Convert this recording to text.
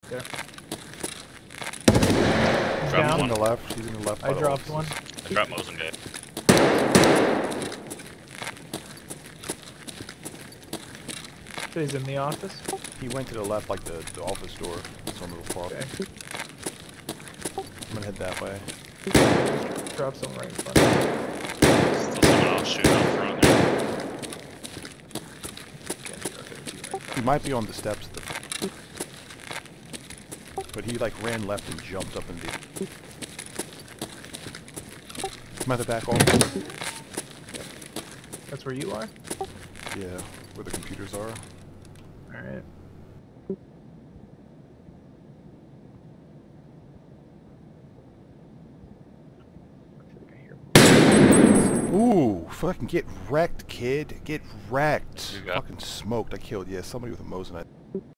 Okay. He's Down. in the left. He's in the left. I dropped one. I dropped Mosin guy. He's in the office. He went to the left, like the office door. It's on the far. Okay. I'm gonna head that way. Drop someone right in front of me. Still someone else shooting out front there. He might be on the steps. But he like ran left and jumped up and did. I'm at the back office. That's where you are? Yeah, where the computers are. Alright. Ooh, fucking get wrecked, kid. Get wrecked. You got- Fucking smoked. I killed, yeah, somebody with a Mosin.